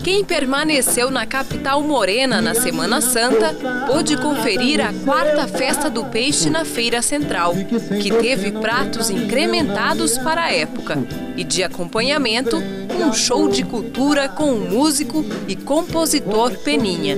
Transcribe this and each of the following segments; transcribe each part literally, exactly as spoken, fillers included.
Quem permaneceu na capital morena na Semana Santa pôde conferir a quarta Festa do Peixe na Feira Central, que teve pratos incrementados para a época e de acompanhamento, um show de cultura com o músico e compositor Peninha.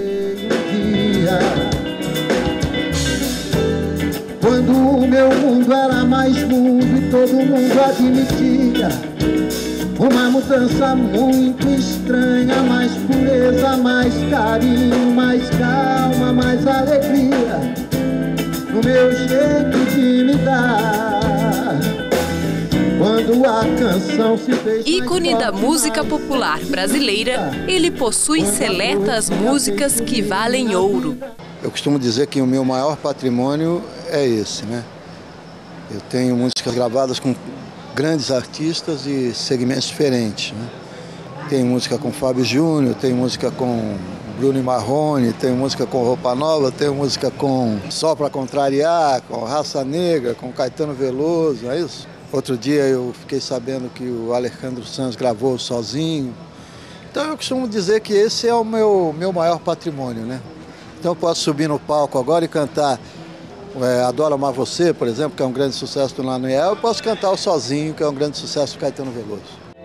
Quando o meu mundo era mais mundo e todo mundo admitia uma mudança muito estranha, mais pureza, mais carinho, mais calma, mais alegria no meu jeito de me dar. Quando a canção se fez ícone da música popular brasileira, ele possui seletas músicas que valem ouro. Eu costumo dizer que o meu maior patrimônio é esse, né? Eu tenho músicas gravadas com grandes artistas e segmentos diferentes, né? Tem música com Fábio Júnior, tem música com Bruno e Marrone, tem música com Roupa Nova, tem música com Só Pra Contrariar, com Raça Negra, com Caetano Veloso, não é isso? Outro dia eu fiquei sabendo que o Alejandro Sanz gravou sozinho. Então eu costumo dizer que esse é o meu, meu maior patrimônio, né? Então eu posso subir no palco agora e cantar É, Adoro Amar Você, por exemplo, que é um grande sucesso do Lanoel, eu posso cantar o Sozinho, que é um grande sucesso do Caetano Veloso.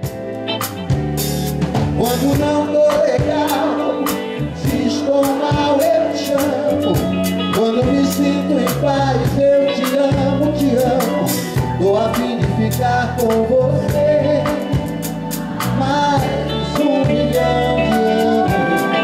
Quando não tô legal, se estou mal eu te amo. Quando me sinto em paz eu te amo, te amo. Tô a fim de ficar com você mais um milhão de anos.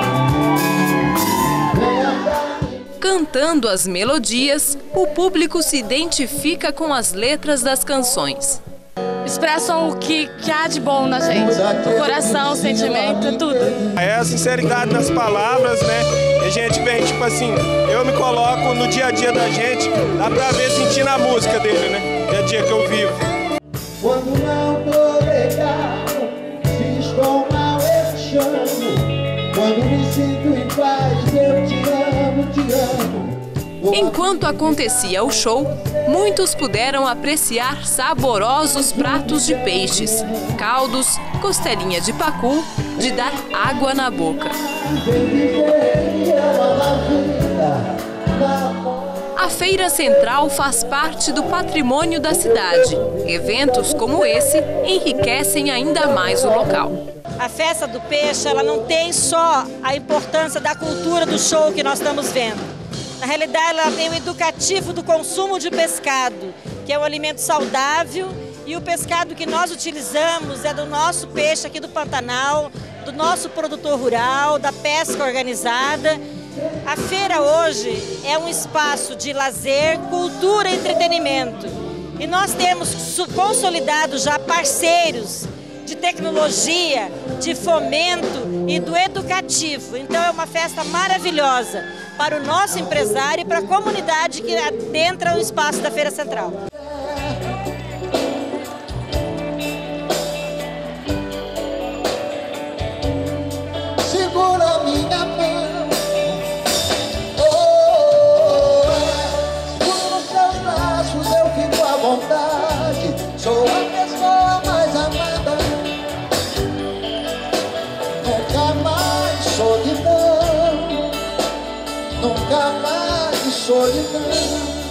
Cantando as melodias, o público se identifica com as letras das canções. Expressam o que, que há de bom na gente, o coração, o sentimento, tudo. É a sinceridade nas palavras, né? A gente vem, tipo assim, eu me coloco no dia a dia da gente, dá pra ver sentindo a música dele, né? Dia a dia que eu vivo. Quando não tô legal, se estou mal eu te chamo. Quando me sinto em paz eu te amo, te amo. Enquanto acontecia o show, muitos puderam apreciar saborosos pratos de peixes, caldos, costelinha de pacu, de dar água na boca. A Feira Central faz parte do patrimônio da cidade. Eventos como esse enriquecem ainda mais o local. A Festa do Peixe, ela não tem só a importância da cultura do show que nós estamos vendo. Na realidade, ela tem o educativo do consumo de pescado, que é um alimento saudável, e o pescado que nós utilizamos é do nosso peixe aqui do Pantanal, do nosso produtor rural, da pesca organizada. A feira hoje é um espaço de lazer, cultura e entretenimento. E nós temos consolidado já parceiros de tecnologia, de fomento e do educativo. Então é uma festa maravilhosa para o nosso empresário e para a comunidade que adentra o espaço da Feira Central. Segura minha mão, oh, segura os seus braços, eu fico à vontade, sou a pessoa mais amada. Nunca mais solidão, nunca mais solidão.